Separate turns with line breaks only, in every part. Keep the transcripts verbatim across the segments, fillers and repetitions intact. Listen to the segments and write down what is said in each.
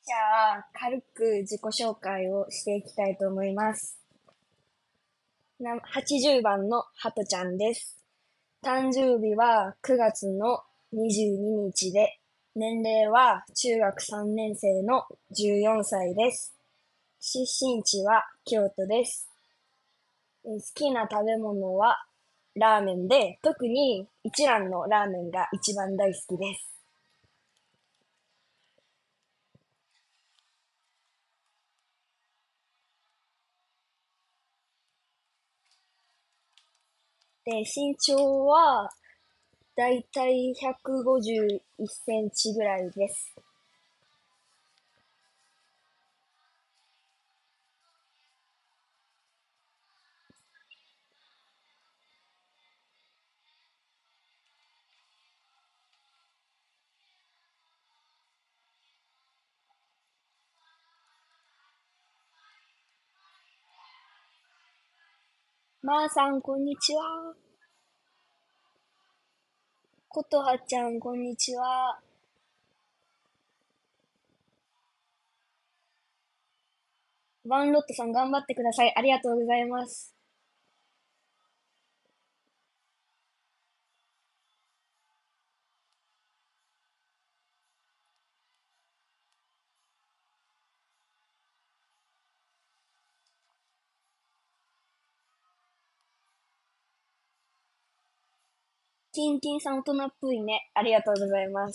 じゃあ、軽く自己紹介をしていきたいと思います。なはちじゅうばんのハトちゃんです。誕生日はくがつのにじゅうににちで、年齢は中学さんねん生のじゅうよんさいです。出身地は京都です。え好きな食べ物はラーメンで、特に一蘭のラーメンが一番大好きです。で、身長はだいたいひゃくごじゅういっセンチぐらいです。まーさん、こんにちは。ことはちゃん、こんにちは。ワンロットさん、頑張ってください。ありがとうございます。キンキンさん、大人っぽいね。ありがとうございます。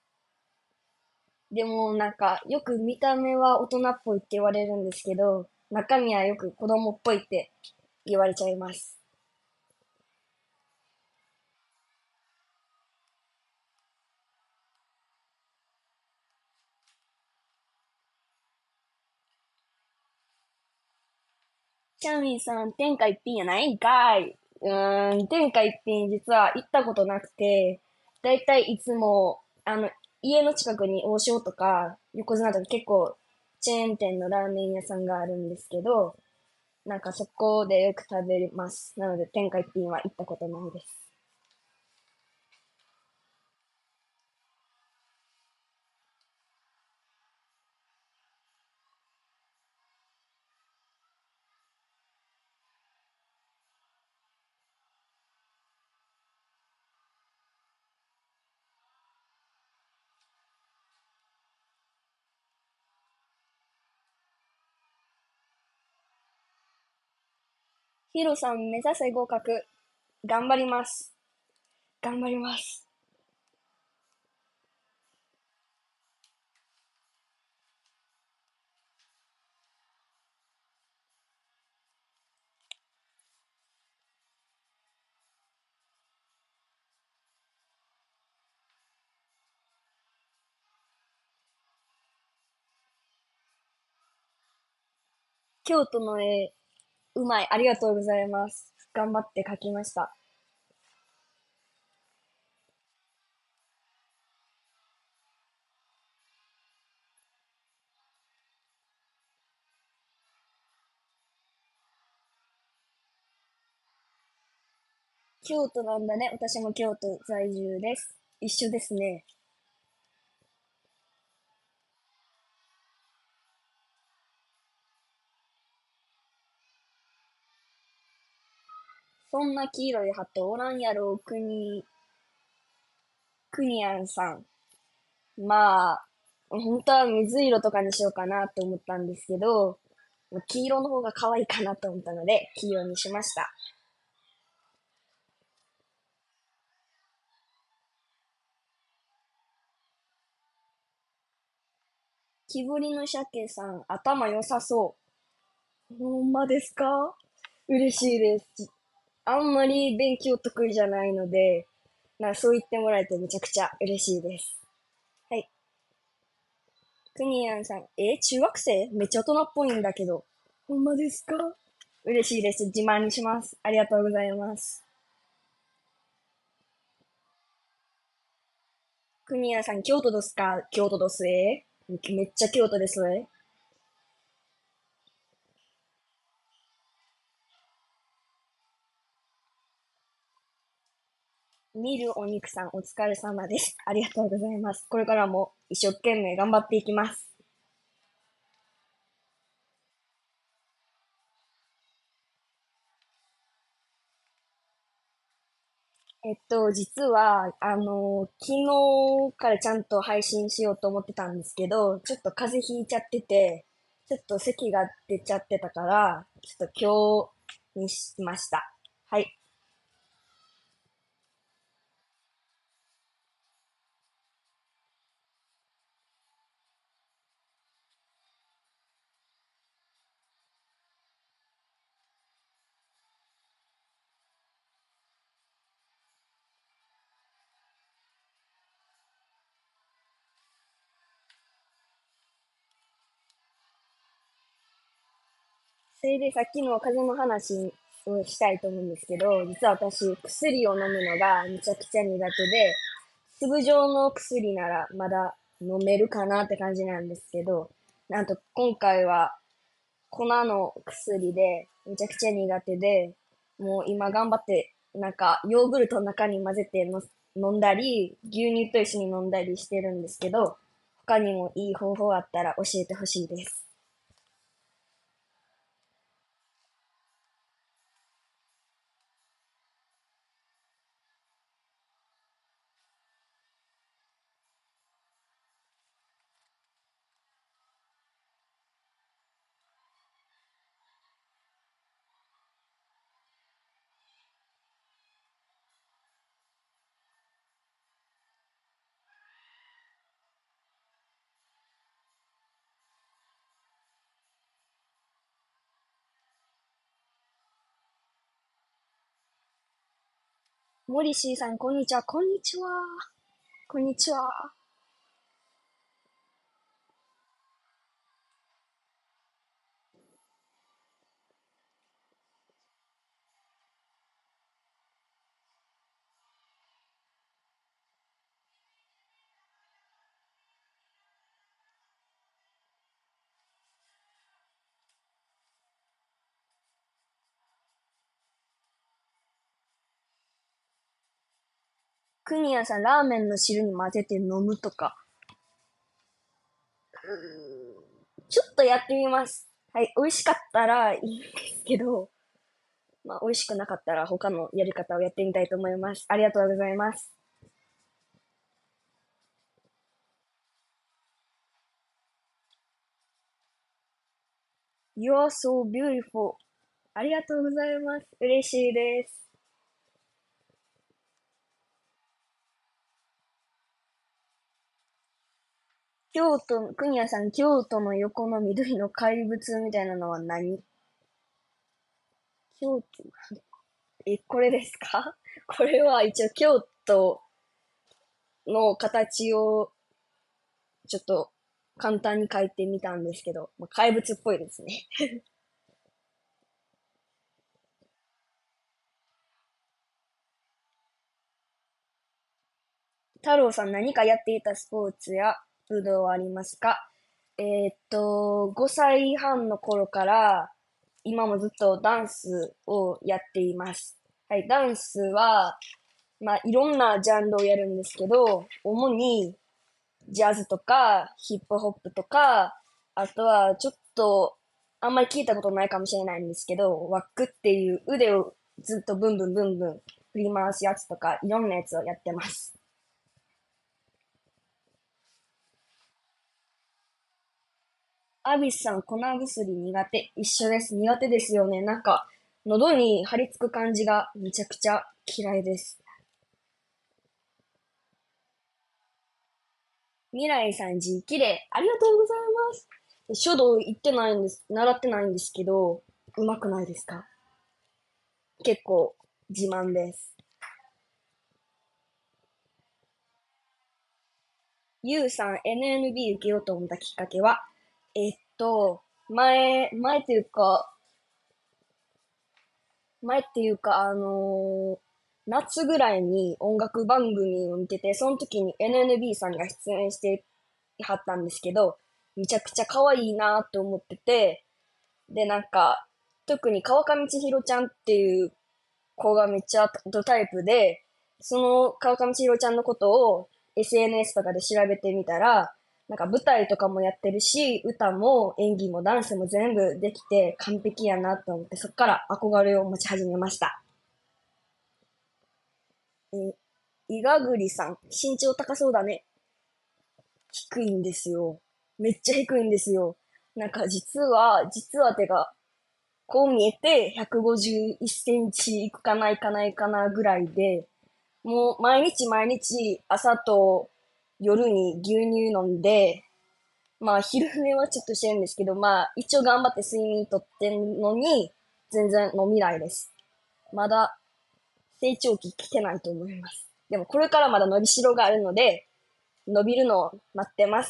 でも、なんか、よく見た目は大人っぽいって言われるんですけど、中身はよく子供っぽいって言われちゃいます。チャミンさん、天下一品やないんかい。うーん、天下一品実は行ったことなくて、だいたいいつも、あの、家の近くに王将とか横綱とか結構チェーン店のラーメン屋さんがあるんですけど、なんかそこでよく食べます。なので天下一品は行ったことないです。ヒロさん目指せ合格。頑張ります。頑張ります。京都の絵、うまい。ありがとうございます。頑張って描きました。京都なんだね。私も京都在住です。一緒ですね。そんな黄色い鳩おらんやろ、くに、くにゃんさん。まあ、本当は水色とかにしようかなって思ったんですけど、黄色の方が可愛いかなと思ったので、黄色にしました。木彫りの鮭さん、頭良さそう。ほんまですか？嬉しいです。あんまり勉強得意じゃないので、なそう言ってもらえてめちゃくちゃ嬉しいです。はい。くにやんさん、え、中学生めっちゃ大人っぽいんだけど。ほんまですか？嬉しいです。自慢にします。ありがとうございます。くにやさん、京都ですか？京都ですえ。めっちゃ京都ですえ。見るお肉さん、お疲れ様です。ありがとうございます。これからも一生懸命頑張っていきます。 えっと、実は、あの、昨日からちゃんと配信しようと思ってたんですけど、ちょっと風邪ひいちゃってて、ちょっと咳が出ちゃってたから、ちょっと今日にしました。はい。それでさっきの風邪の話をしたいと思うんですけど、実は私、薬を飲むのがめちゃくちゃ苦手で、粒状の薬ならまだ飲めるかなって感じなんですけど、なんと今回は粉の薬でめちゃくちゃ苦手で、もう今頑張って、なんかヨーグルトの中に混ぜての飲んだり、牛乳と一緒に飲んだりしてるんですけど、他にもいい方法あったら教えてほしいです。モリシーさん、こんにちは。こんにちは。こんにちは。クニアさん、ラーメンの汁に混ぜて飲むとか。ちょっとやってみます。はい、美味しかったらいいんですけど、まあ、美味しくなかったら他のやり方をやってみたいと思います。ありがとうございます。You are so beautiful. ありがとうございます。嬉しいです。京都、国谷さん、京都の横の緑の怪物みたいなのは何？京都、え、これですか？これは一応京都の形をちょっと簡単に書いてみたんですけど、まあ、怪物っぽいですね。太郎さん、何かやっていたスポーツや武道はありますか？えーっと、ごさいはんの頃から今もずっとダンスをやっています。はい、ダンスは、まあ、いろんなジャンルをやるんですけど、主にジャズとかヒップホップとか、あとはちょっとあんまり聞いたことないかもしれないんですけど、ワックっていう腕をずっとブンブンブンブン振り回すやつとか、いろんなやつをやってます。アビスさん、粉薬苦手。一緒です。苦手ですよね。なんか、喉に張り付く感じがめちゃくちゃ嫌いです。未来さん字綺麗。ありがとうございます。書道行ってないんです、習ってないんですけど、うまくないですか？結構自慢です。ゆうさん、エヌエヌビー 受けようと思ったきっかけは、えっと、前、前というか、前っていうか、あのー夏ぐらいに音楽番組を見てて、その時に エヌエヌビー さんが出演してはったんですけど、めちゃくちゃ可愛いなって思ってて、で、なんか、特に川上千尋ちゃんっていう子がめっちゃドタイプで、その川上千尋ちゃんのことを エスエヌエス とかで調べてみたら、なんか舞台とかもやってるし、歌も演技もダンスも全部できて完璧やなと思って、そっから憧れを持ち始めました。 え、いがぐりさん。身長高そうだね。低いんですよ。めっちゃ低いんですよ。なんか実は、実はてか、こう見えてひゃくごじゅういっセンチいくかないかないかなぐらいで、もう毎日毎日朝と夜に牛乳飲んで、まあ昼寝はちょっとしてるんですけど、まあ一応頑張って睡眠とってんのに、全然飲みないです。まだ成長期来てないと思います。でもこれからまだ伸びしろがあるので、伸びるのを待ってます。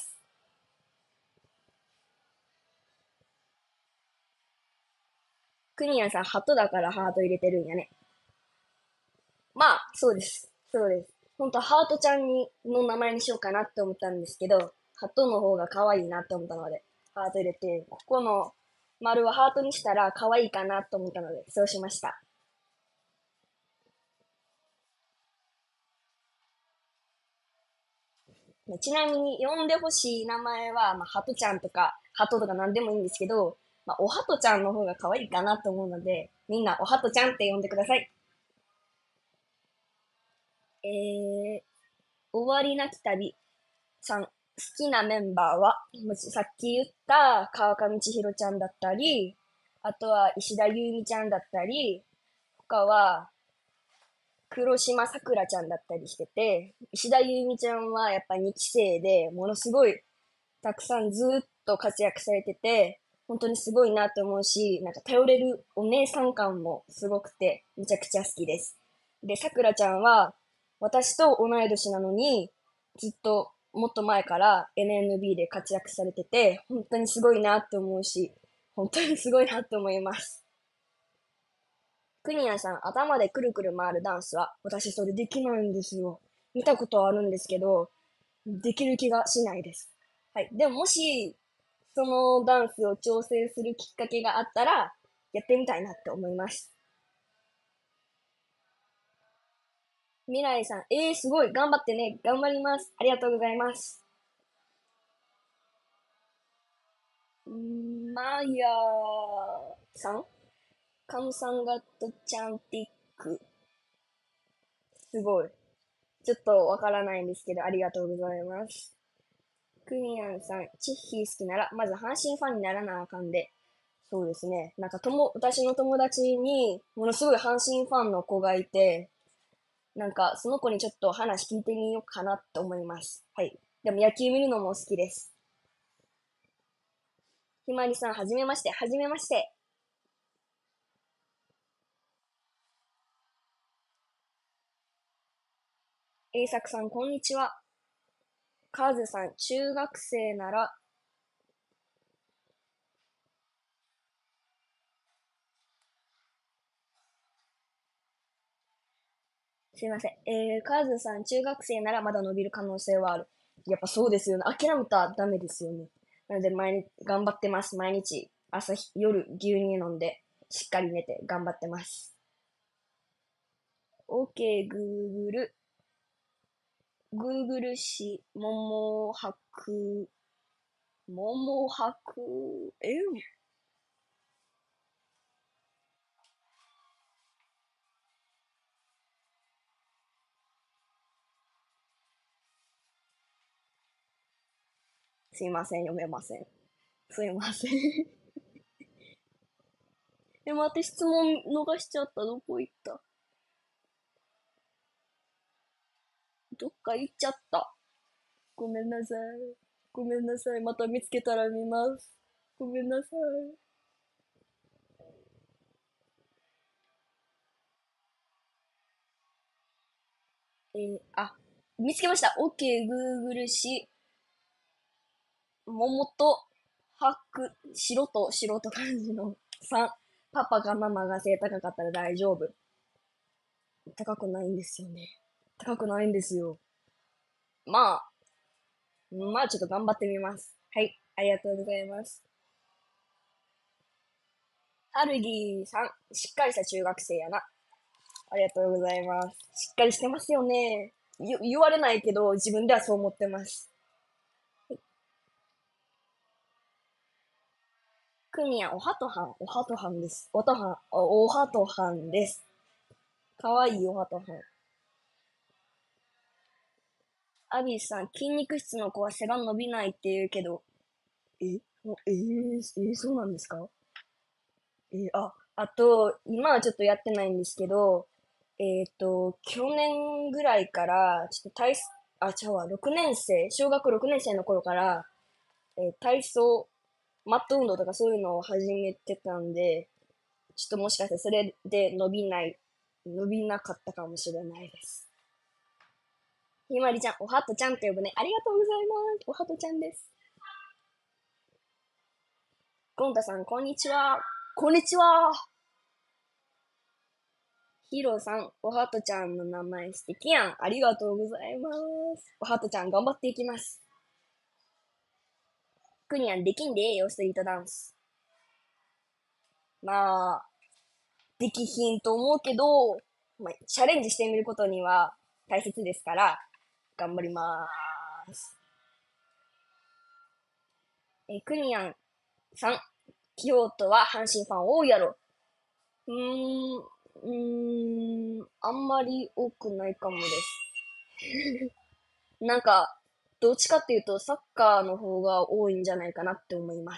クニアさん、ハトだからハート入れてるんやね。まあ、そうです。そうです。本当はハートちゃんにの名前にしようかなって思ったんですけど、ハトの方が可愛いなって思ったので、ハート入れて、ここの丸はハートにしたら可愛いかなと思ったので、そうしました。ちなみに呼んでほしい名前は、まあ、ハトちゃんとか、ハトとか何でもいいんですけど、まあ、おハトちゃんの方が可愛いかなと思うので、みんなおハトちゃんって呼んでください。えー、終わりなき旅さん、好きなメンバーは、もしさっき言った川上千尋ちゃんだったり、あとは石田ゆうみちゃんだったり、他は黒島さくらちゃんだったりしてて、石田ゆうみちゃんはやっぱにき生でものすごいたくさんずっと活躍されてて、本当にすごいなと思うし、なんか頼れるお姉さん感もすごくて、めちゃくちゃ好きです。で、さくらちゃんは、私と同い年なのに、ずっともっと前から エヌエヌビー で活躍されてて、本当にすごいなと思うし、本当にすごいなと思います。クニアさん、頭でくるくる回るダンスは、私それできないんですよ。見たことはあるんですけど、できる気がしないです。はい。でももし、そのダンスを調整するきっかけがあったら、やってみたいなって思います。未来さん、えー、すごい、頑張ってね。頑張ります。ありがとうございます。マヤさんカムサンガットチャンティック。すごい。ちょっとわからないんですけど、ありがとうございます。クニアンさん、チッヒー好きなら、まず阪神ファンにならなあかんで。そうですね。なんかとも、私の友達に、ものすごい阪神ファンの子がいて、なんか、その子にちょっと話聞いてみようかなと思います。はい。でも野球見るのも好きです。ひまりさん、はじめまして。はじめまして。えいさくさん、こんにちは。カズさん、中学生なら、すいません。えー、カズさん、中学生ならまだ伸びる可能性はある。やっぱそうですよね。諦めたらダメですよね。なので、毎日、頑張ってます。毎日、朝、夜、牛乳飲んで、しっかり寝て、頑張ってます。OK、Google。Google し、桃白、桃白、えすいません、読めません。すいません。え、待って、質問逃しちゃった。どこ行った？どっか行っちゃった。ごめんなさい。ごめんなさい。また見つけたら見ます。ごめんなさい。えーあ、見つけました。OK、Google し、桃と白、白と白と漢字のさん。パパかママが背高かったら大丈夫。高くないんですよね。高くないんですよ。まあ、まあちょっと頑張ってみます。はい、ありがとうございます。ハルギーさん、しっかりした中学生やな。ありがとうございます。しっかりしてますよね。言言われないけど、自分ではそう思ってます。クニア、おはとはん、おはとはんです。おとはん、おおはとはんです。かわいいおはとはん。 アビスさん、筋肉質の子は背が伸びないって言うけど、えもえー、えーそうなんですか？えーあ、あと、今はちょっとやってないんですけど、えっと、去年ぐらいから、ちょっと体操、あ、違うわ、ろくねん生、小学ろくねん生の頃から、えー体操、マット運動とかそういうのを始めてたんで、ちょっともしかしてそれで伸びない、伸びなかったかもしれないです。ひまりちゃん、おはとちゃんと呼ぶね。ありがとうございます。おはとちゃんです。ゴンタさん、こんにちは。こんにちは。ヒロさん、おはとちゃんの名前素敵やん。ありがとうございます。おはとちゃん、頑張っていきます。クニャン、できんでええよ、ストリートダンス。まあ、できひんと思うけど、まあ、チャレンジしてみることには大切ですから、頑張りまーす。えクニャンさん、京都は阪神ファン多いやろ。うーん、うーん、あんまり多くないかもです。なんか、どっちかっていうと、サッカーの方が多いんじゃないかなって思います。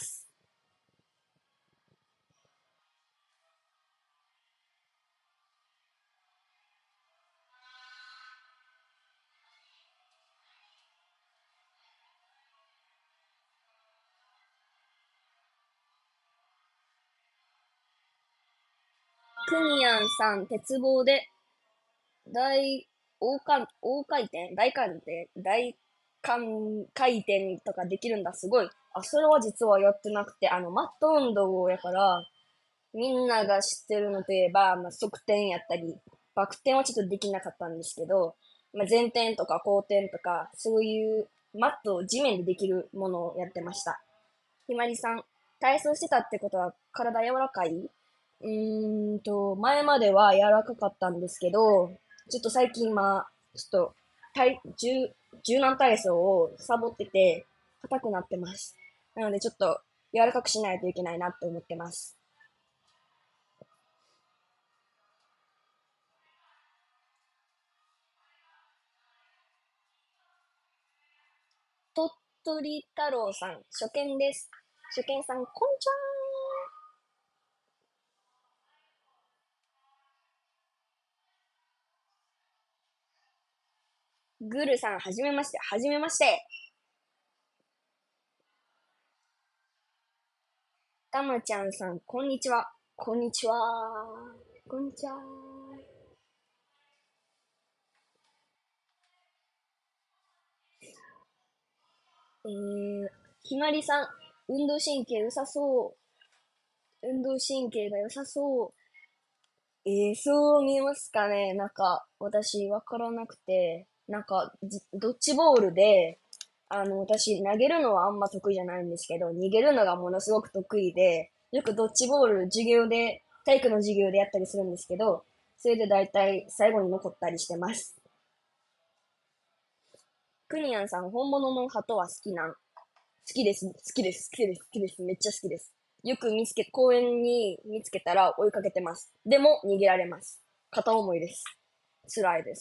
クニヤンさん、鉄棒で大、大回、大回転大回転大回回転とかできるんだ。すごい。あ、それは実はやってなくて、あの、マット運動やから、みんなが知ってるのといえば、まあ、側転やったり、バク転はちょっとできなかったんですけど、まあ、前転とか後転とか、そういうマットを地面でできるものをやってました。ひまりさん、体操してたってことは体柔らかいうーんと、前までは柔らかかったんですけど、ちょっと最近今、ちょっと体、柔、柔軟体操をサボってて、硬くなってます。なのでちょっと柔らかくしないといけないなって思ってます。鳥取太郎さん、初見です。初見さん、こんにちは。グルさん、はじめまして。はじめまして。たまちゃんさん、こんにちは。こんにちは。こんにちは。えー、ひまりさん、運動神経良さそう。運動神経が良さそう。えー、そう見えますかね？なんか、私、わからなくて、なんか、じドッジボールで、あの、私、投げるのはあんま得意じゃないんですけど、逃げるのがものすごく得意で、よくドッジボール、授業で、体育の授業でやったりするんですけど、それで大体最後に残ったりしてます。クニアンさん、本物の鳩は好きなん？好きです。好きです。好きです。好きです。めっちゃ好きです。よく見つけ、公園に見つけたら追いかけてます。でも逃げられます。片思いです。辛いです。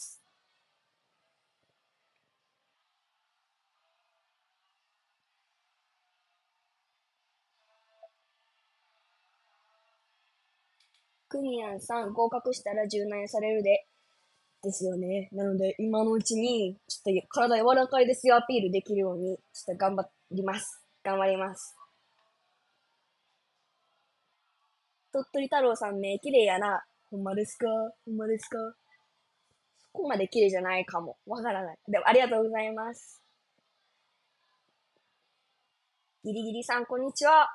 クニアンさん、合格したら柔軟されるで。ですよね。なので、今のうちに、ちょっと体柔らかいですよアピールできるように、ちょっと頑張ります。頑張ります。鳥取太郎さん、目綺麗やな。ほんまですか？ほんまですか？そこまで綺麗じゃないかも。わからない。でも、ありがとうございます。ギリギリさん、こんにちは。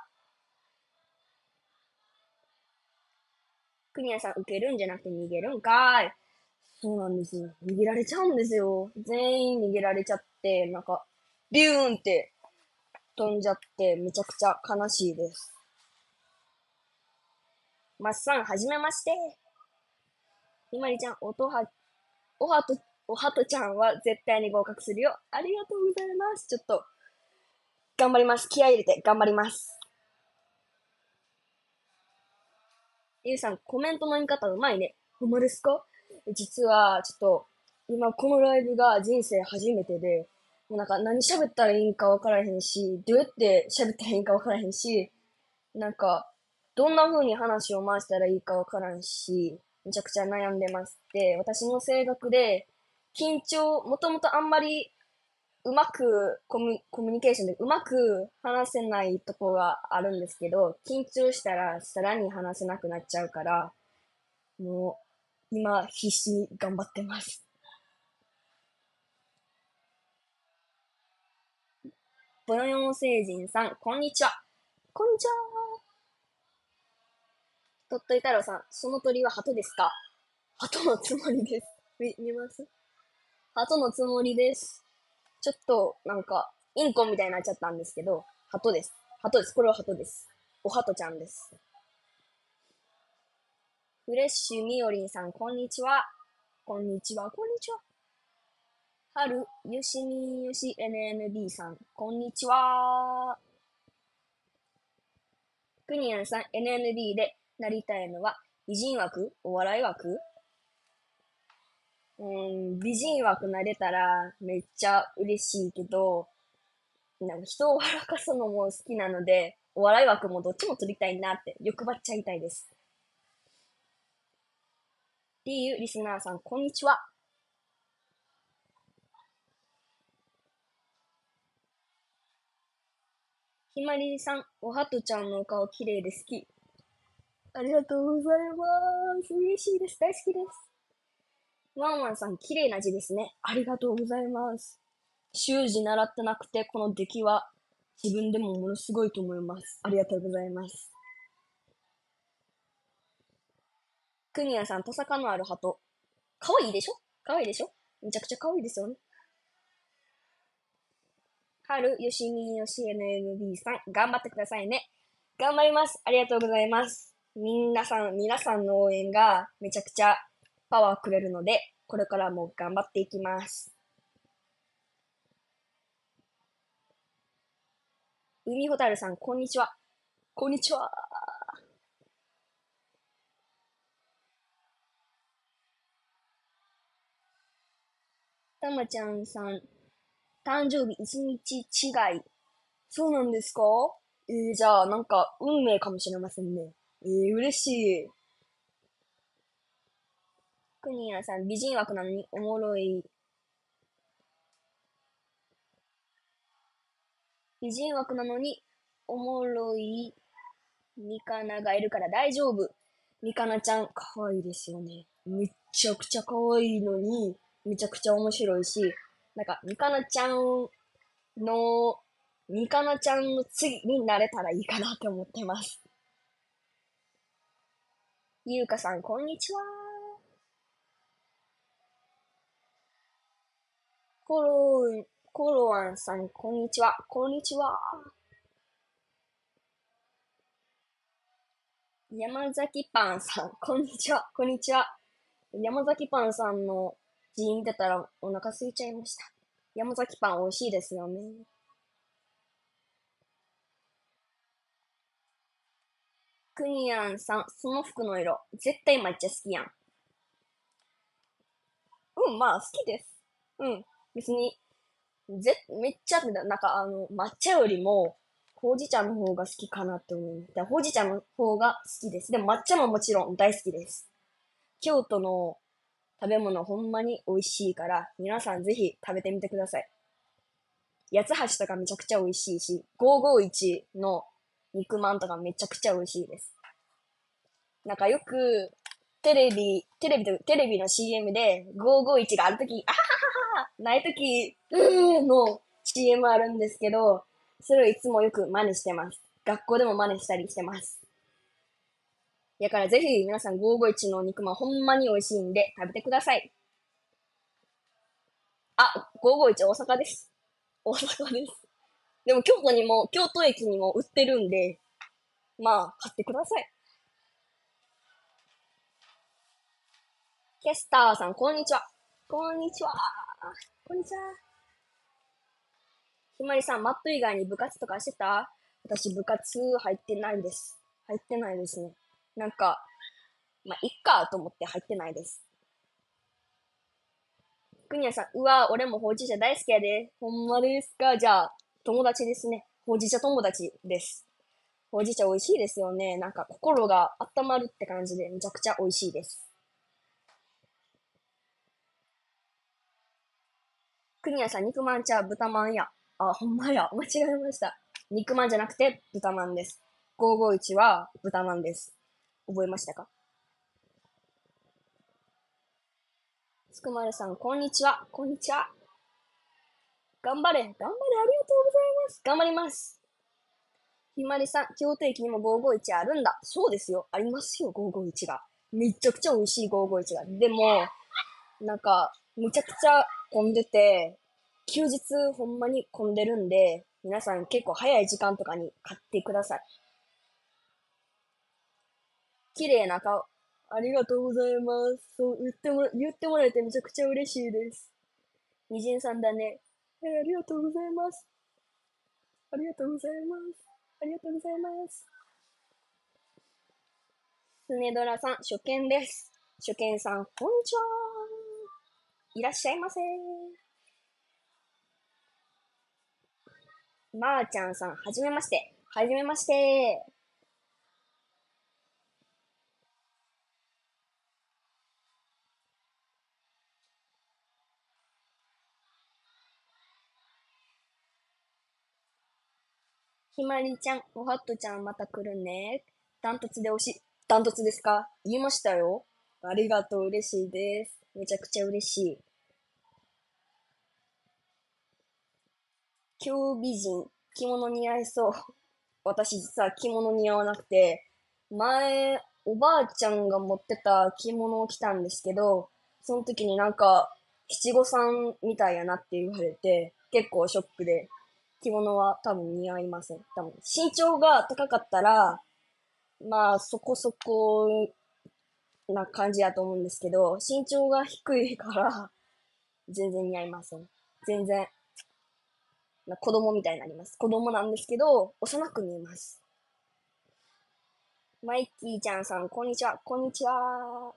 クニアさん、受けるんじゃなくて逃げるんかい。そうなんですよ。逃げられちゃうんですよ。全員逃げられちゃって、なんか、ビューンって飛んじゃって、めちゃくちゃ悲しいです。マッサン、はじめまして。ひまりちゃん、おとは、おはと、おはとちゃんは絶対に合格するよ。ありがとうございます。ちょっと、頑張ります。気合い入れて頑張ります。ゆうさん、コメントの言い方うまいね。ほんまですか？実は、ちょっと、今このライブが人生初めてで、 もうなんか何喋ったらいいんかわからへんし、どうやって喋ったらいいんかわからへんし、なんか、どんな風に話を回したらいいかわからんし、めちゃくちゃ悩んでますって、私の性格で、緊張、もともとあんまりうまくコミュ、コミュニケーションでうまく話せないとこがあるんですけど、緊張したらさらに話せなくなっちゃうから、もう今必死に頑張ってます。ボヨヨン星人さん、こんにちは。こんにちは。鳥取太郎さん、その鳥は鳩ですか？鳩のつもりです。見、見ます鳩のつもりです。ちょっと、なんか、インコみたいになっちゃったんですけど、鳩です。鳩です。これは鳩です。お鳩ちゃんです。フレッシュみおりんさん、こんにちは。こんにちは、こんにちは。はる、よしみよし エヌエヌビー さん、こんにちは。くにやんさん、エヌエヌビー でなりたいのは、美人枠お笑い枠うーん、美人枠なれたらめっちゃ嬉しいけど、なんか人を笑かすのも好きなので、お笑い枠もどっちも取りたいなって欲張っちゃいたいです。っていうリスナーさん、こんにちは。ひまりさん、おはとちゃんのお顔綺麗で好き。ありがとうございます。嬉しいです。大好きです。ワンワンさん、綺麗な字ですね。ありがとうございます。習字習ってなくて、この出来は自分でもものすごいと思います。ありがとうございます。クニアさん、トサカのある鳩。かわいいでしょかわいいでしょめちゃくちゃかわいいですよね。はる、よしみよし エヌエヌビー さん、頑張ってくださいね。頑張ります。ありがとうございます。皆さん、皆さんの応援がめちゃくちゃパワーくれるので、これからも頑張っていきます。海ほたるさん、こんにちは。こんにちは。たまちゃんさん、誕生日一日違い。そうなんですか？えー、じゃあ、なんか、運命かもしれませんね。えー、嬉しい。クニアさん、美人枠なのにおもろい。美人枠なのにおもろいミカナがいるから大丈夫。ミカナちゃん、可愛いですよね。めっちゃくちゃ可愛いのに、めちゃくちゃ面白いし、なんか、ミカナちゃんの、ミカナちゃんの次になれたらいいかなって思ってます。ゆうかさん、こんにちは。コロ、コロワンさん、こんにちは。こんにちは。山崎パンさん、こんにちは。こんにちは。山崎パンさんの字見てたらお腹空いちゃいました。山崎パン美味しいですよね。クニアンさん、その服の色、絶対抹茶好きやん。うん、まあ好きです。うん。別に、ぜ、めっちゃ、なんかあの、抹茶よりも、ほうじ茶の方が好きかなって思います。でほうじ茶の方が好きです。でも抹茶ももちろん大好きです。京都の食べ物ほんまに美味しいから、皆さんぜひ食べてみてください。八つ橋とかめちゃくちゃ美味しいし、ごーごーいちの肉まんとかめちゃくちゃ美味しいです。なんかよく、テレビ、テレビと、テレビの シーエム でごーごーいちがあるとき、あははははないとき、うーの シーエム あるんですけど、それをいつもよく真似してます。学校でも真似したりしてます。だからぜひ皆さんごーごーいちの肉まんほんまに美味しいんで食べてください。あ、ごーごーいち大阪です。大阪です。でも京都にも、京都駅にも売ってるんで、まあ、買ってください。キャスターさん、こんにちは。こんにちは。こんにちは。ひまりさん、マット以外に部活とかしてた？私、部活入ってないです。入ってないですね。なんか、まあ、いっかと思って入ってないです。 くにゃさん、うわ、俺もほうじ茶大好きやで。ほんまですか？じゃあ、友達ですね。ほうじ茶友達です。ほうじ茶美味しいですよね。なんか心が温まるって感じでめちゃくちゃ美味しいです。くにゃさん、肉まんちゃう、豚まんや。あ、ほんまや。間違えました。肉まんじゃなくて豚まんです。ごーごーいちは豚まんです。覚えましたか？つくまるさん、こんにちは。こんにちは。頑張れ。頑張れ。ありがとうございます。頑張ります。ひまりさん、京都駅にもごーごーいちあるんだ。そうですよ。ありますよ、ごーごーいちが。めちゃくちゃ美味しいごーごーいちが。でも、なんか、めちゃくちゃ混んでて、休日ほんまに混んでるんで、皆さん結構早い時間とかに買ってください。綺麗な顔。ありがとうございます。そう言ってもら、言ってもらえてめちゃくちゃ嬉しいです。みじんさんだね。えーありがとうございます。ありがとうございます。ありがとうございます。スネドラさん、初見です。初見さん、こんにちは。いらっしゃいませ。まーちゃんさん、はじめまして。はじめまして。ひまりちゃん、おはっとちゃんまた来るね。ダントツで推し、ダントツですか？言いましたよ。ありがとう、嬉しいです。めちゃくちゃ嬉しい。今日美人、着物似合いそう。私実は着物似合わなくて、前、おばあちゃんが持ってた着物を着たんですけど、その時になんか、七五三みたいやなって言われて、結構ショックで、着物は多分似合いません。多分、身長が高かったら、まあ、そこそこな感じやと思うんですけど、身長が低いから、全然似合いません。全然、な子供みたいになります。子供なんですけど、幼く見えます。マイキーちゃんさん、こんにちは。こんにちは。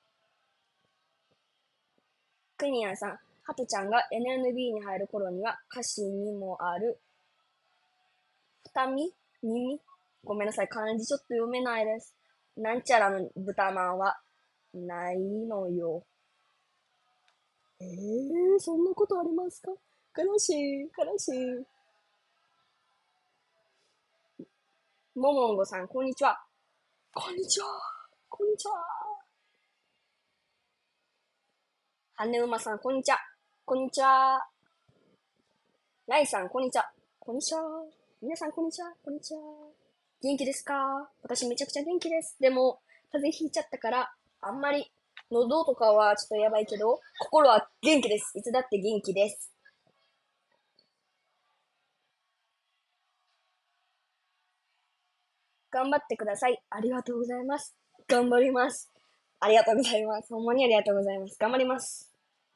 クニアンさん、ハトちゃんが エヌエヌビー に入る頃には歌詞にもある、二見耳ごめんなさい。漢字ちょっと読めないです。なんちゃらの豚まんはないのよ。えー、そんなことありますか？悲しい、悲しい。ももんごさん、こんにちは。こんにちは。こんにちは。はねうまさん、こんにちは。こんにちは。ライさん、こんにちは。こんにちは。皆さん、こんにちは。こんにちは。元気ですか？私めちゃくちゃ元気です。でも、風邪ひいちゃったから、あんまり、喉とかはちょっとやばいけど、心は元気です。いつだって元気です。頑張ってください。ありがとうございます。頑張ります。ありがとうございます。ほんまにありがとうございます。頑張ります。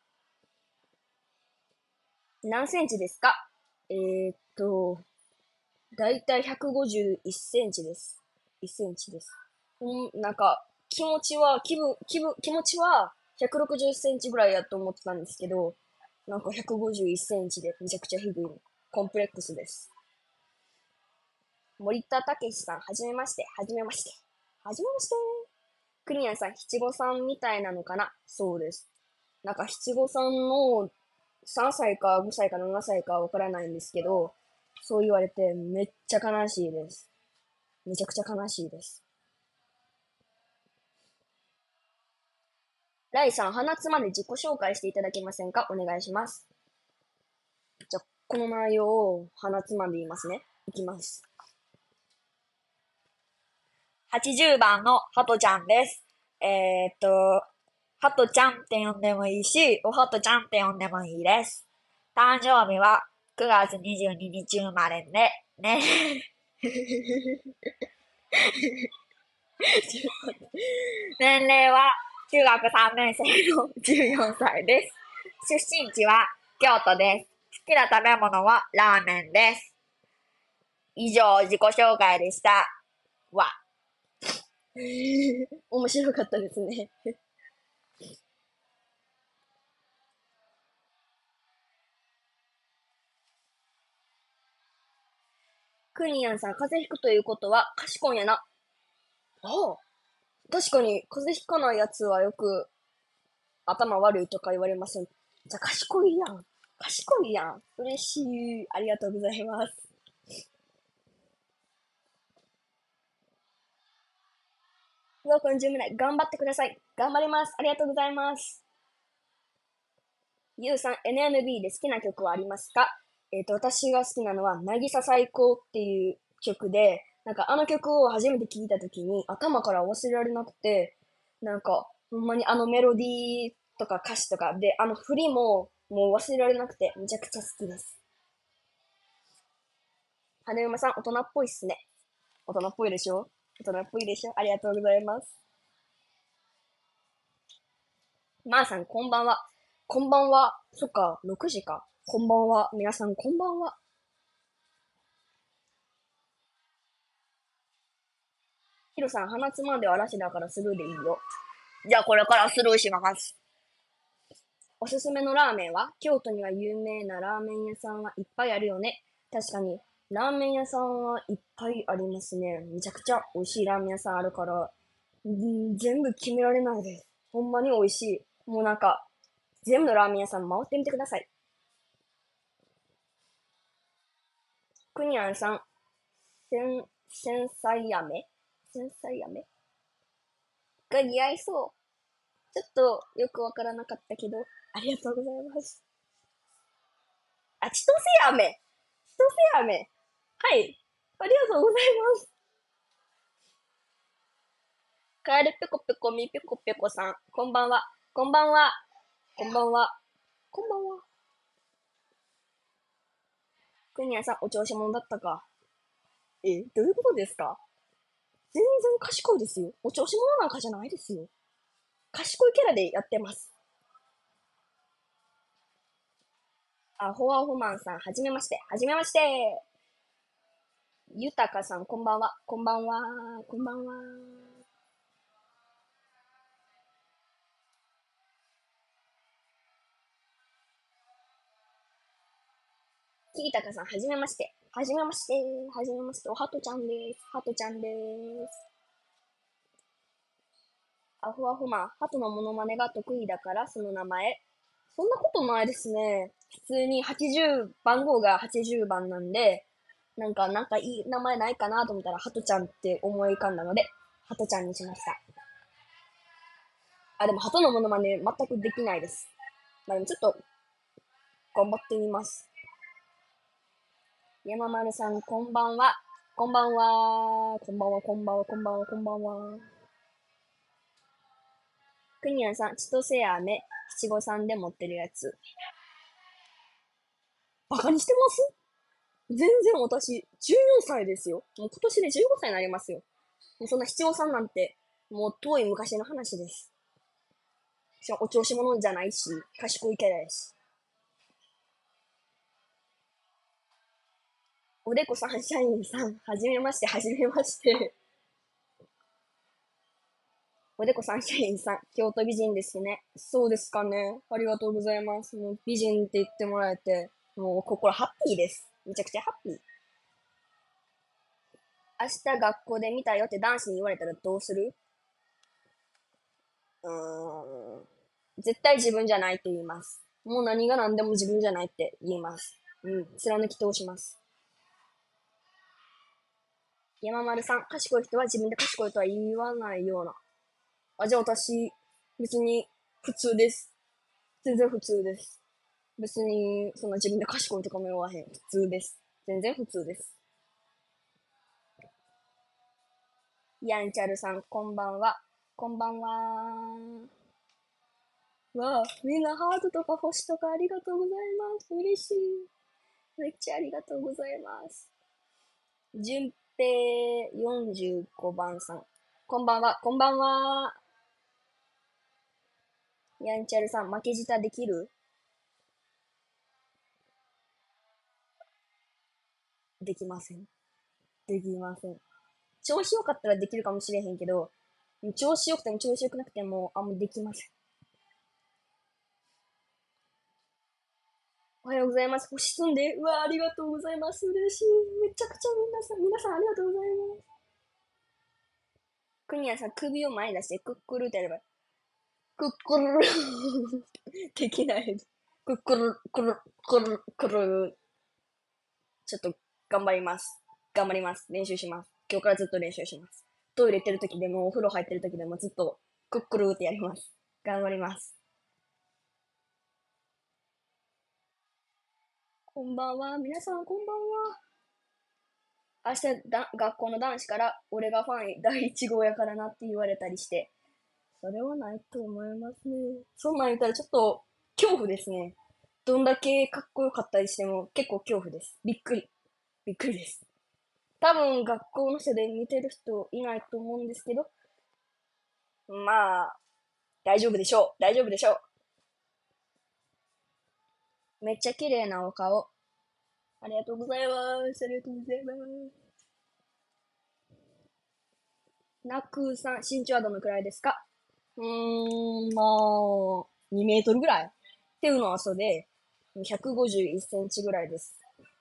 何センチですか？えーっと、だいたいひゃくごじゅういっセンチです。いっセンチです。うん、なんか、気持ちは、気分、気分、気持ちはひゃくろくじゅっセンチぐらいやと思ってたんですけど、なんかひゃくごじゅういっセンチでめちゃくちゃ低いの。コンプレックスです。森田武さん、はじめまして。はじめまして。はじめまして。クリアンさん、七五三みたいなのかな？そうです。なんか七五三のさんさいかごさいかななさいかわからないんですけど、そう言われてめっちゃ悲しいです。めちゃくちゃ悲しいです。ライさん、鼻つまで自己紹介していただけませんか？お願いします。じゃあ、この内容を鼻つまんで言いますね。いきます。はちじゅうばんのハトちゃんです。えーっと、ハトちゃんって呼んでもいいし、おはとちゃんって呼んでもいいです。誕生日はくがつにじゅうににち生まれで、ね。年齢は中学さんねん生のじゅうよんさいです。出身地は京都です。好きな食べ物はラーメンです。以上、自己紹介でした。わ。面白かったですね。 クニヤンさん、風邪ひくということは賢いんやな。ああ、確かに風邪ひかないやつはよく頭悪いとか言われません。じゃあ賢いやん。賢いやん。嬉しい。ありがとうございます。うわ、こんじゅう名。頑張ってください。頑張ります。ありがとうございます。ゆうさん、エヌエムビー で好きな曲はありますか？えっ、と、私が好きなのは、渚最高っていう曲で、なんかあの曲を初めて聴いた時に頭から忘れられなくて、なんか、ほんまにあのメロディーとか歌詞とかで、あの振りももう忘れられなくて、めちゃくちゃ好きです。羽馬さん、大人っぽいっすね。大人っぽいでしょ？大人っぽいでしょ？ありがとうございます。まーさん、こんばんは。こんばんは。そっか、ろくじか。こんばんは。皆さん、こんばんは。ヒロさん、鼻つまんでは嵐だからスルーでいいよ。じゃあ、これからスルーします。おすすめのラーメンは？京都には有名なラーメン屋さんはいっぱいあるよね。確かに、ラーメン屋さんはいっぱいありますね。めちゃくちゃ美味しいラーメン屋さんあるから、ん全部決められないです。ほんまに美味しい。もうなんか、全部のラーメン屋さん回ってみてください。クニアンさん、繊繊細飴繊細飴が似合いそう。ちょっとよくわからなかったけど、ありがとうございます。あ、千歳飴千歳飴はい。ありがとうございます。カエルペコペコミペコペコさん、こんばんは。こんばんは。こんばんは。こんばんは。クニアさん、お調子者だったか。え、どういうことですか？全然賢いですよ。お調子者なんかじゃないですよ。賢いキャラでやってます。あ、ホワホマンさん、はじめまして。はじめまして。ゆたかさん、こんばんは。こんばんは。こんばんは。きたかさん、はじめまして。はじめまして。はじめまして。おはとちゃんです。はとちゃんです。あふわふま、ハトのモノマネが得意だからその名前。そんなことないですね。普通にはちじゅう、番号がはちじゅうばんなんで、なんか、なんかいい名前ないかなと思ったら、ハトちゃんって思い浮かんだので、ハトちゃんにしました。あ、でもハトのモノマネ全くできないです。まあでもちょっと頑張ってみます。山丸さん、こんばんは。こんばんは。こんばんは、こんばんは、こんばんは、こんばんは。クニアンさん、千歳飴、七五三で持ってるやつ。バカにしてます？全然私、じゅうよんさいですよ。もう今年でじゅうごさいになりますよ。もうそんな七五三なんて、もう遠い昔の話です。しかもお調子者じゃないし、賢いキャラやし。おでこサンシャインさん、はじめまして、はじめまして。おでこサンシャインさん、京都美人ですね。そうですかね。ありがとうございます。もう美人って言ってもらえて、もう心ハッピーです。めちゃくちゃハッピー。明日学校で見たよって男子に言われたらどうする？うーん。絶対自分じゃないって言います。もう何が何でも自分じゃないって言います。うん。貫き通します。山丸さん、賢い人は自分で賢いとは言わないような。あ、じゃあ私、別に普通です。全然普通です。別に、そんな自分で賢いとかも言わへん。普通です。全然普通です。やんちゃるさん、こんばんは。こんばんは。わあ、みんなハートとか星とかありがとうございます。嬉しい。めっちゃありがとうございます。順平よんじゅうごばんさん。こんばんは、こんばんは。やんちゃるさん、負け舌できる？できません。できません。調子良かったらできるかもしれへんけど、調子良くても調子良くなくても、あんまできません。 おはようございます。星住んで。うわ、ありがとうございます。嬉しい。めちゃくちゃ皆さん、皆さんありがとうございます。クニアさん、首を前に出して、クックルってやればいい。クックルできない。クックル、クル、クル、クル。ちょっと、頑張ります。頑張ります。練習します。今日からずっと練習します。トイレ行ってる時でも、お風呂入ってる時でもずっと、クックルってやります。頑張ります。こんばんは。皆さん、こんばんは。明日だ、学校の男子から、俺がファン第一号やからなって言われたりして、それはないと思いますね。そんなん言ったらちょっと、恐怖ですね。どんだけかっこよかったりしても、結構恐怖です。びっくり。びっくりです。多分、学校の人で似てる人いないと思うんですけど、まあ、大丈夫でしょう。大丈夫でしょう。めっちゃ綺麗なお顔。ありがとうございます。ありがとうございます。ナクさん、身長はどのくらいですか？うーん、まあ、にメートルぐらいっていうのはそうで、ひゃくごじゅういっセンチぐらいです。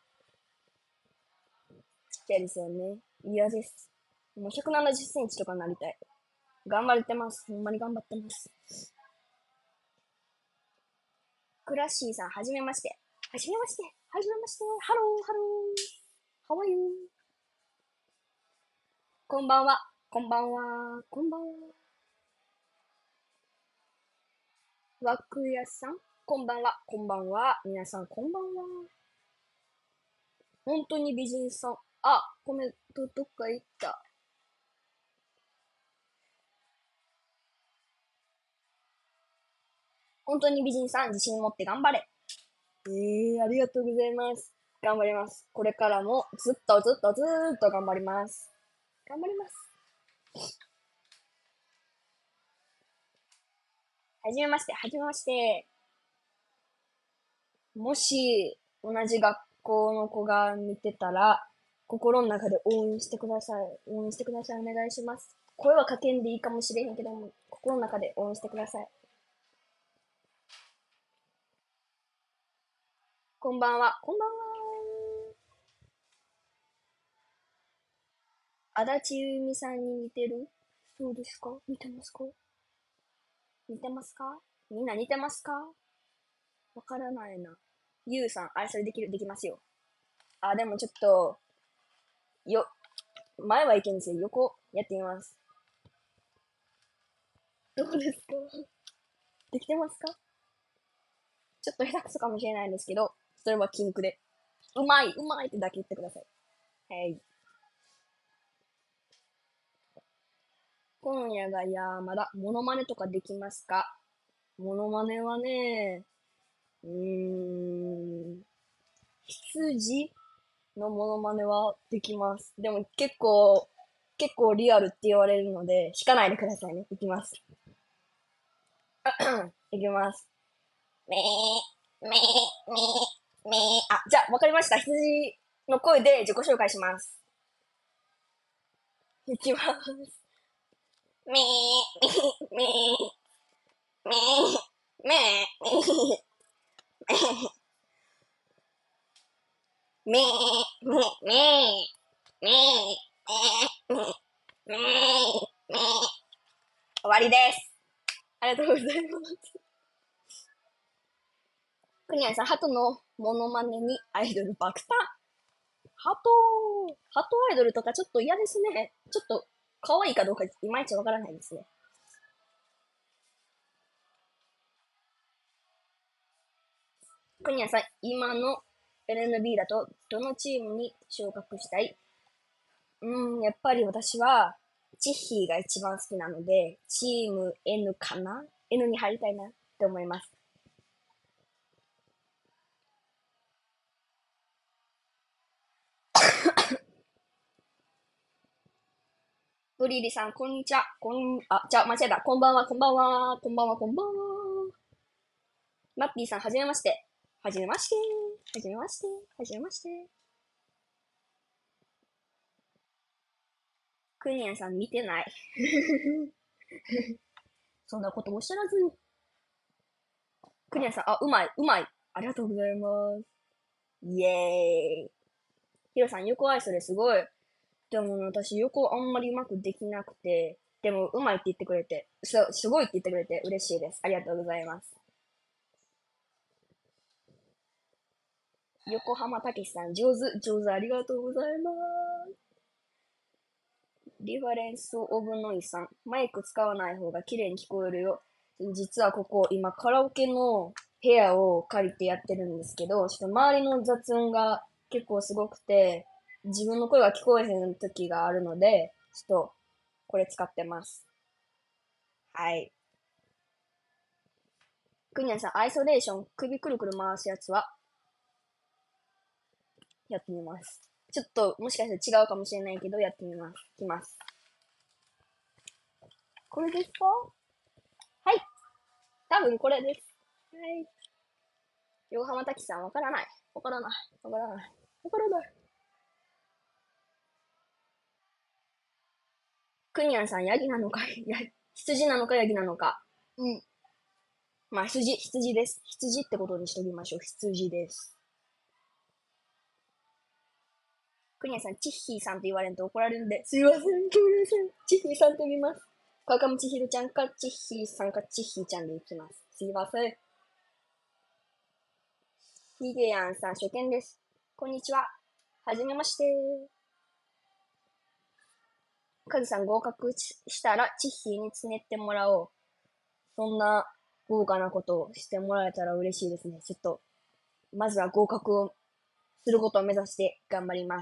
ちっちゃいですよね。嫌です。もうひゃくななじゅっセンチとかになりたい。頑張れてます。ほんまに頑張ってます。クラッシーさん、はじめまして。はじめまして。はじめまして。ハロー、ハロー。How are you? こんばんは。こんばんは。こんばんは。わくやさん、こんばんは。こんばんは。皆さん、こんばんは。本当に美人さん。あ、コメントどっか行った。本当に美人さん、自信持って頑張れ。ええー、ありがとうございます。頑張ります。これからもずっとずっとずーっと頑張ります。頑張ります。はじめまして、はじめまして。もし、同じ学校の子が見てたら、心の中で応援してください。応援してください。お願いします。声はかけんでいいかもしれへんけども、心の中で応援してください。こんばんは。こんばんは。足立由美さんに似てる？そうですか？似てますか？似てますか？みんな似てますか？わからないな。ゆうさん、あれ、それできる、できますよ。あ、でもちょっと、よ、前はいけんですよ。横、やってみます。どうですか？できてますか？ちょっと下手くそかもしれないんですけど、それは禁句で。うまい、うまいってだけ言ってください。はい。今夜が山だ。モノマネとかできますか？モノマネはね、うーん、羊のモノマネはできます。でも結構、結構リアルって言われるので、引かないでくださいね。いきます。いきます。めー、めー、めー、めー。あ、じゃあ、わかりました。羊の声で自己紹介します。いきます。めー、めー、めー、めー、めー、めー、めー、めー、めー、めー、めー、めー。終わりです。ありがとうございます。くにゃんさん、ハトのモノマネにアイドル爆誕。ハト、ハトアイドルとかちょっと嫌ですね。ちょっと可愛いかどうかいまいちわからないですね。くにゃんさん、今の エルエヌビー だとどのチームに昇格したい？うーん、やっぱり私はチッヒーが一番好きなので、チーム N かな？ N に入りたいなって思います。ブリリさん、こんにちは。こん、あ、じゃあ、間違えた。こんばんは、こんばんは。こんばんは、こんばんは。マッピーさん、はじめまして。はじめまして。はじめまして。はじめまして。クニアンさん、見てない。そんなことおっしゃらずに。クニアンさん、あ、うまい、うまい。 ありがとうございます。イエーイ。ヒロさん、横愛想ですごい。でも私、横あんまりうまくできなくて、でもうまいって言ってくれて、そう、すごいって言ってくれて嬉しいです。ありがとうございます。横浜たけしさん、上手、上手、ありがとうございます。リファレンスオブノイさん、マイク使わない方が綺麗に聞こえるよ。実はここ、今カラオケの部屋を借りてやってるんですけど、ちょっと周りの雑音が結構すごくて、自分の声が聞こえへん時があるので、ちょっとこれ使ってます。はい。クニャンさん、アイソレーション、首くるくる回すやつはやってみます。ちょっと、もしかしたら違うかもしれないけど、やってみます。いきます。これですか？はい。多分これです。はい。横浜滝さん、わからない。わからない。わからない。わからない。クニャンさん、ヤギなのか、や、羊なのかヤギなのか。うん。まあ、羊、羊です。羊ってことにしときましょう。羊です。クニャンさん、チッヒーさんって言われると怒られるんで、すいません、ごめんなさい。チッヒーさんって見ます。川上千尋ちゃんか、チッヒーさんか、チッヒーちゃんでいきます。すいません。ヒゲヤンさん、初見です。こんにちは。はじめまして。カズさん合格したら、チッヒーにつねってもらおう。そんな豪華なことをしてもらえたら嬉しいですね。ちょっと、まずは合格をすることを目指して頑張ります。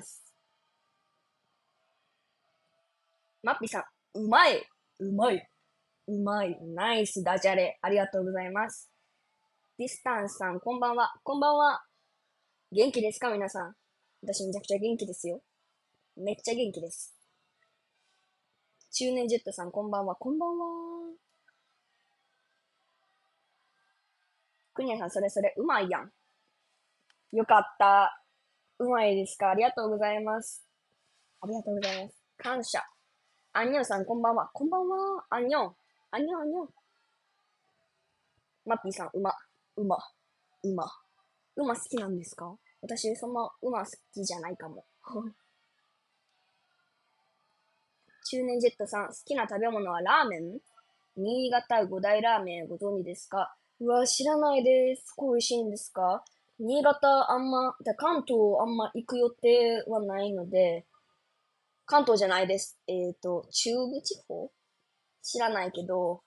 マッピさん、うまい、うまい、うまい、ナイスダジャレ。ありがとうございます。ディスタンスさん、こんばんは。こんばんは。元気ですか皆さん。私めちゃくちゃ元気ですよ。めっちゃ元気です。中年ジェットさん、こんばんは。こんばんは。クニアさん、それそれ、うまいやん。よかった。うまいですか？ありがとうございます。ありがとうございます。感謝。アンニョンさん、こんばんは。こんばんは。アンニョン。アンニョン、アンニョン。マッピーさん、馬。馬。馬。馬好きなんですか？私、そんな馬好きじゃないかも。中年ジェットさん、好きな食べ物はラーメン？新潟五大ラーメンご存知ですか？うわ、知らないです。すごい美味しいんですか？新潟あんま、だ関東あんま行く予定はないので、関東じゃないです。えっと、中部地方知らないけど、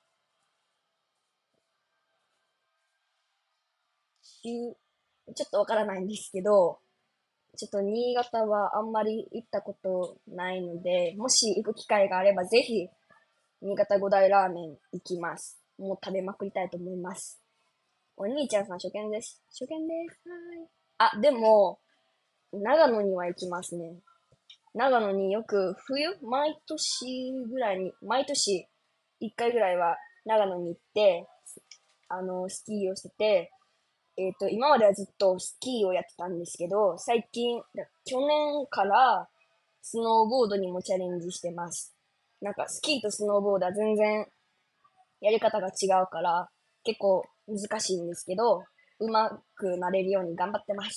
中、ちょっとわからないんですけど、ちょっと新潟はあんまり行ったことないので、もし行く機会があればぜひ、新潟五大ラーメン行きます。もう食べまくりたいと思います。お兄ちゃんさん初見です。初見です。はい。あ、でも、長野には行きますね。長野によく冬、毎年ぐらいに、毎年いっかいぐらいは長野に行って、あの、スキーをしてて、えっと、今まではずっとスキーをやってたんですけど、最近、去年からスノーボードにもチャレンジしてます。なんかスキーとスノーボードは全然やり方が違うから、結構難しいんですけど、うまくなれるように頑張ってます。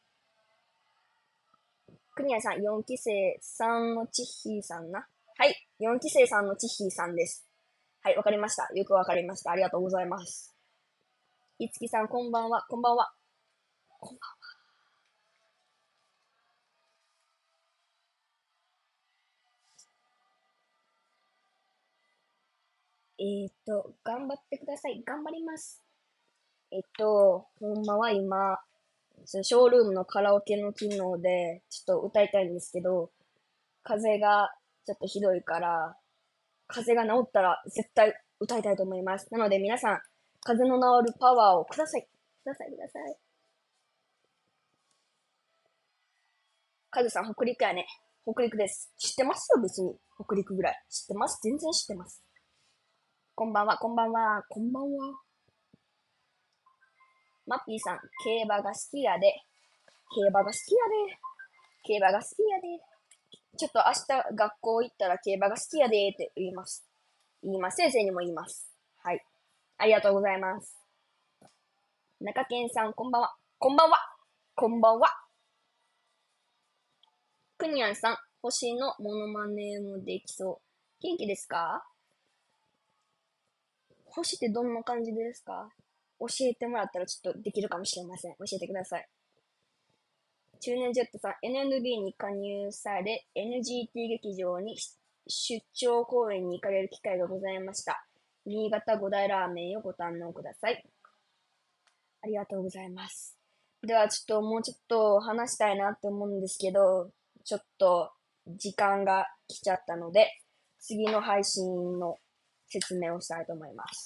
クニアさん、よんきせいさんのチッヒーさんな。はい、よんきせいさんのチッヒーさんです。はい、わかりました。よくわかりました。ありがとうございます。いつきさん、こんばんは。こんばんは。こんばんは。えっと、頑張ってください。頑張ります。えっと、ほんまは今、そのショールームのカラオケの機能で、ちょっと歌いたいんですけど、風邪がちょっとひどいから、風邪が治ったら絶対歌いたいと思います。なので皆さん、風邪の治るパワーをください。ください、ください。カズさん、北陸やね。北陸です。知ってますよ、別に。北陸ぐらい。知ってます。全然知ってます。こんばんは、こんばんは、こんばんは。マッピーさん、競馬が好きやで。競馬が好きやで。競馬が好きやで。ちょっと明日学校行ったら競馬が好きやでって言います。言います。先生にも言います。はい。ありがとうございます。 中堅さん、こんばんは。こんばんは。こんばんは。くにゃんさん、星のモノマネもできそう。元気ですか？星ってどんな感じですか？教えてもらったらちょっとできるかもしれません。教えてください。中年ジェットさん、エヌエヌビー に加入され、エヌジーティー 劇場に出張公演に行かれる機会がございました。新潟五大ラーメンをご堪能ください。ありがとうございます。ではちょっともうちょっと話したいなって思うんですけど、ちょっと時間が来ちゃったので、次の配信の説明をしたいと思います。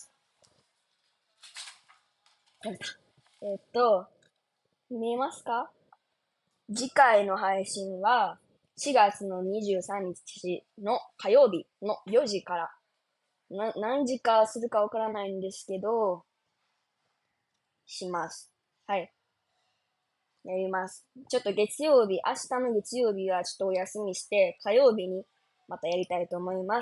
えっと、見えますか？次回の配信はしがつのにじゅうさんにちの火曜日のよじからな何時かするかわからないんですけど、します。はい。やります。ちょっと月曜日、明日の月曜日はちょっとお休みして、火曜日にまたやりたいと思います。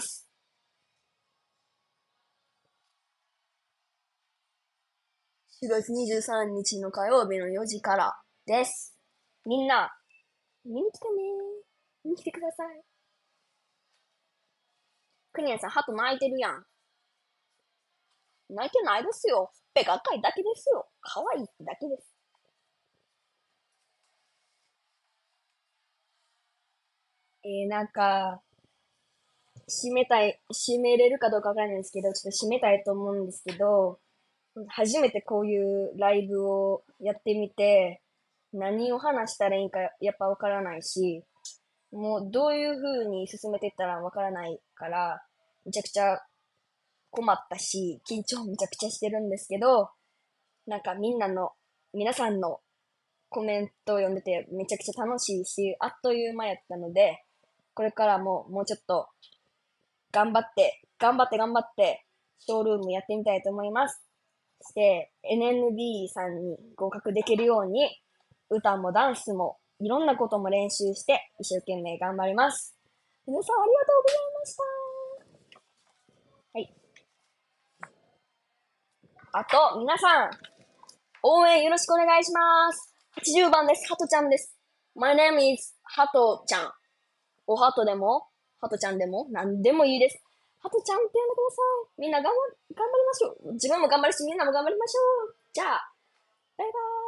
しがつにじゅうさんにちの火曜日のよじからです。みんな、見に来てねー。見に来てください。クニアさん、ハト泣いてるやん。泣いてないですよ。ほっぺが赤いだけですよ。可愛いだけです。えー、なんか、締めたい、締めれるかどうかわからないんですけど、ちょっと締めたいと思うんですけど、初めてこういうライブをやってみて、何を話したらいいかやっぱわからないし、もうどういう風に進めていったらわからないから、めちゃくちゃ困ったし、緊張めちゃくちゃしてるんですけど、なんかみんなの、皆さんのコメントを読んでてめちゃくちゃ楽しいし、あっという間やったので、これからももうちょっと頑張って、頑張って頑張って、ショールームやってみたいと思います。して、エヌエヌビー さんに合格できるように、歌もダンスも、いろんなことも練習して、一生懸命頑張ります。皆さんありがとうございました。はい。あと、皆さん、応援よろしくお願いします。はちじゅうばんです。ハトちゃんです。My name is ハトちゃん。おハトでも、ハトちゃんでも、なんでもいいです。ハトちゃんって呼んでください。みんな頑張、頑張りましょう。自分も頑張るし、みんなも頑張りましょう。じゃあ、バイバーイ。